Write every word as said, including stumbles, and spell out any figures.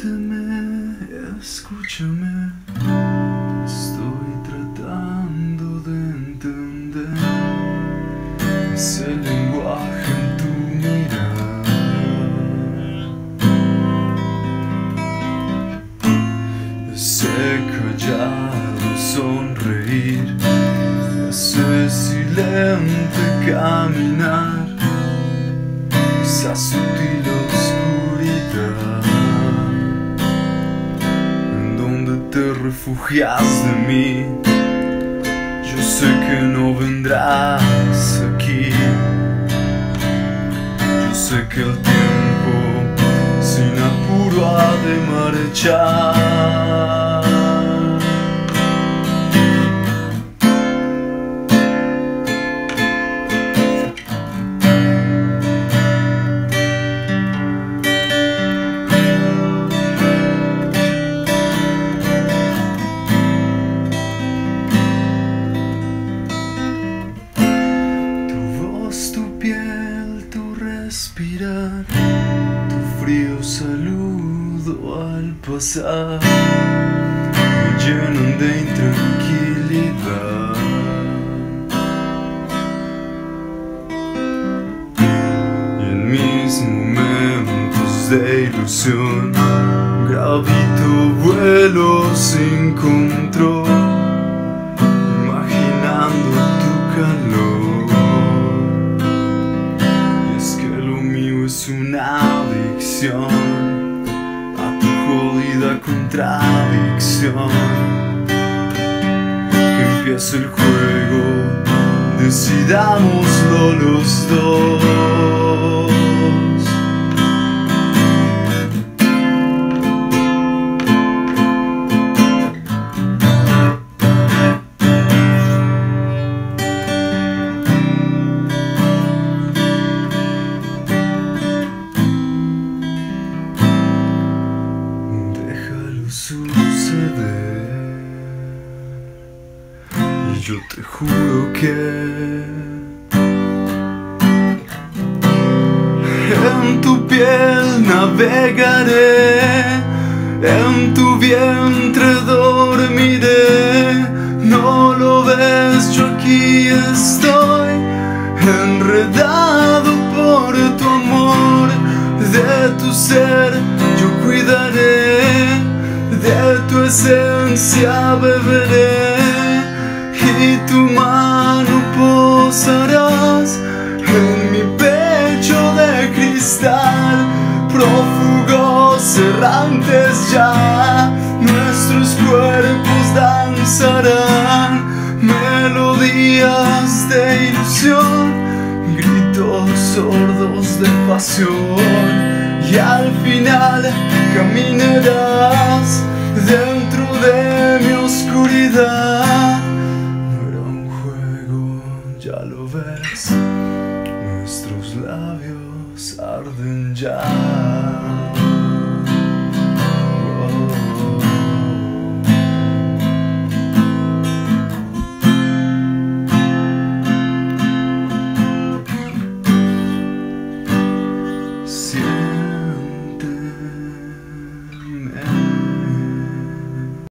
Siénteme, escúchame, estoy tratando de entender ese lenguaje en tu mirada. Ese callado sonreír, ese silente caminar, esa sutil oscuridad en donde te refugias de mí. Yo sé que no vendrás aquí, yo sé que el tiempo sin apuro ha de marchar. Respirar, tu frío saludo al pasar me llenan de intranquilidad. Y en mis momentos de ilusión gravito, vuelo sin control, imaginando tu calor. Es una adicción a tu jodida contradicción. Que empiece el juego, decidámoslo los dos. Suceder, y yo te juro que en tu piel navegaré, en tu vientre dormiré. No lo ves, yo aquí estoy, enredado por tu amor. De tu ser yo cuidaré, de tu esencia beberé, y tu mano posarás en mi pecho de cristal. Prófugos errantes ya, nuestros cuerpos danzarán melodías de ilusión, gritos sordos de pasión. Y al final caminarás dentro de mi oscuridad. No era un juego, ya lo ves, nuestros labios arden ya.